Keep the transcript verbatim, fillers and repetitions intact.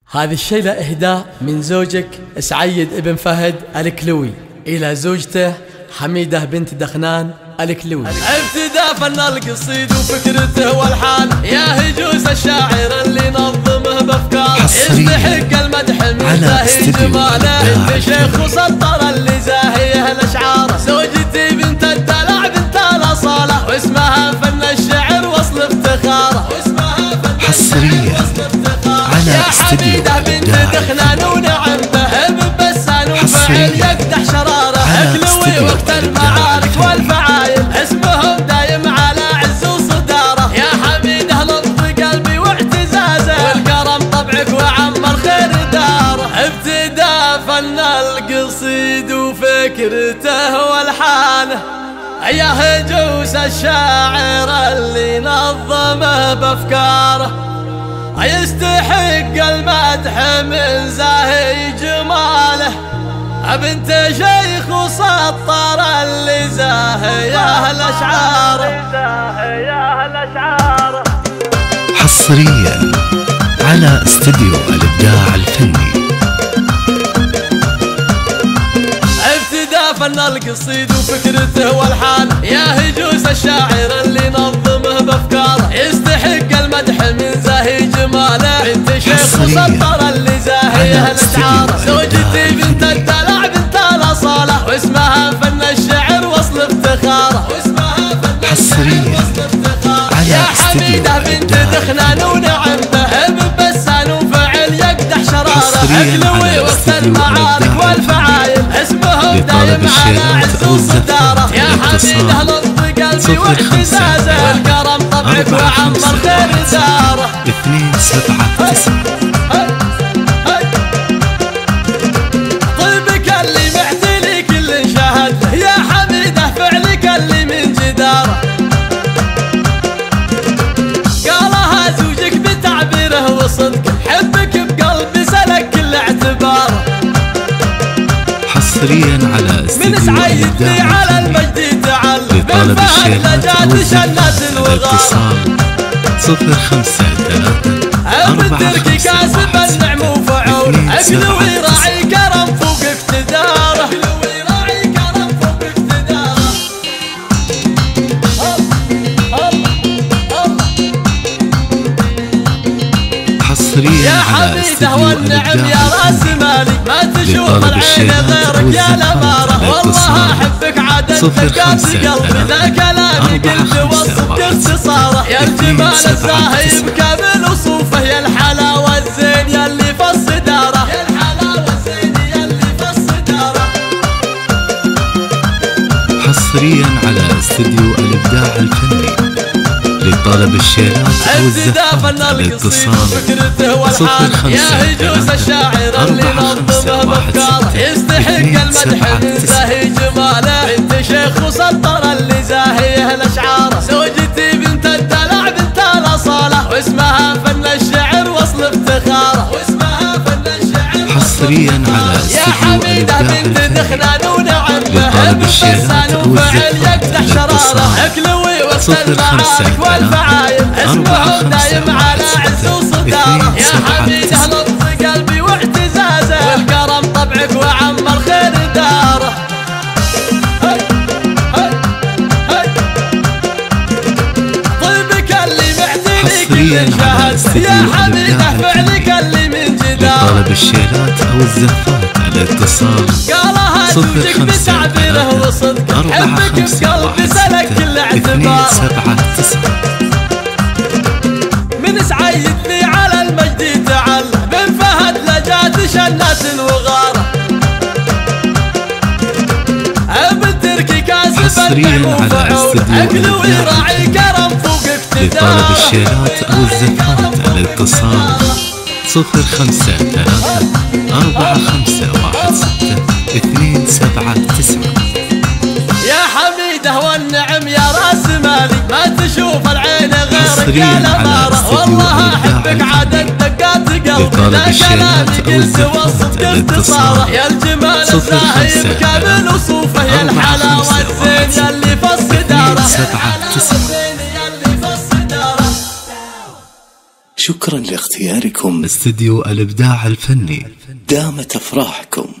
هذا الشيلة إهداء من زوجك سعيد ابن فهد الكلوي إلى زوجته حميدة بنت دخنان الكلوي. ابتداء فن القصيد وفكرته والحان، يا هجوس الشاعر اللي نظمه بافكار، يستحق المدح من زاهي جماله، انت شيخ وسطر اللي زاهيه الاشعار، زوجتي بنت الدلع بنت الاصاله، واسمها فن الشعر وصل افتخاره، حصريا على استديو بنت دخنان ونعم به بسان وفعل يقدح شراره، اكلوي وقت المعارك والفعايل، اسمهم دايم على عز وصداره، يا حميده لطف قلبي واعتزازه، والكرم طبعك وعمر خير داره، ابتداء فن القصيد وفكرته والحانه، يا هجوس الشاعر اللي نظمه بافكاره، يستحق المدح من زاهي جماله، بنت شيخ وسطر اللي زاهيه الاشعار. حصريا على استديو الابداع الفني. ابتداء فن القصيد وفكرته والحان، يا هجوس الشاعر اللي نظمه بافكاره، يستحق المدح من زاهي جماله، بنت شيخ وسطر اللي زاهيه الاشعار، زوجتي بنت الدلع بنت الاصاله، واسمها فن الشعر وصل افتخاره، حصريا يا حميده بنت دخنان ونعم به بسان وفعل يقدح شراره، اكلوي وقت المعارك والفعايل، اسمهم دايم على عز وصداره، يا حميده لطف قلبي واعتزازه، والكرم طبعك وعمر خير داره. اثنين سبعة تسعة طيبك اللي معتلي كل شهد له، يا حميده فعلك اللي من جداره، قالها زوجك بتعبيره وصدقه، حبك بقلبي سلك كل اعتباره، حصريا على استديو من سعيد لي على المجد تعلم، لطلب الشيخات شنات الاتصال صفر خمسة ثلاثة أربعة التركي كاسب النعم وفعول، اكلوي راعي كرم فوق اقتداره، اكلوي راعي كرم فوق اقتداره. حصريا يا على حميده استديو والنعم يا راس مالي، ما تشوف لطلب العين غيرك يا الاماره، والله احبك عاد الدقات قلبي، ذا كلامي قلت وصفك اختصاره، يا الجمال الزاهي بكامل وصوفه، يا الحلاوه الزين يلي في الصداره، يا الحلاوه الزين يلي في الصداره. حصريا على استديو الابداع الفني. لطلب الشيلات او الزفات الاتصال صفر خمسة يا هجوس الشاعر اللي نظمه بافكاره، يستحق المدح من زاهي جماله، بنت شيخ وسطر اللي زاهيه الاشعار، زوجتي بنت الدلع بنت الاصاله، واسمها فن الشعر وصل افتخاره، واسمها فن الشعر. حصريا على استديو الابداع بنت دخنان ونعم لطلب الشيلات او الزفات الاتصال صفر خمسة والفعايل، اسمهم دايم على عز وصداره، يا حميده لطف قلبي واعتزازه، والكرم طبعك وعمر خير داره. طيبك اللي معتني كل شهد، يا حميده فعلك اللي من جداره، لطلب الشيلات او الزفات الاتصال قالها زوجك بتعبيره وصدقه، حبك بقلبي سلك كل اعتباره. سبعة تسعة من سعيد لي على المجد تعلم، بن فهد لجات شنات وغاره، ابن تركي كاسب النعم وفعول، اكلوي راعي كرم فوق اقتداره، لطلب الشيلات او الزفات الاتصال صفر خمسة ثلاثة أربعة خمسة واحد ستة اثنين سبعة تسعة. يا حميده والنعم يا راس مالي، ما تشوف العين غيرك يا الاماره، والله احبك عاد الدقات قلبي، ذا كلامي قلت وصفك اختصاره، يا الجمال الزاهي بكامل وصوفه، يا الحلاوه الزين يلي في الصداره، شكرا لاختياركم استديو الإبداع الفني. دامت أفراحكم.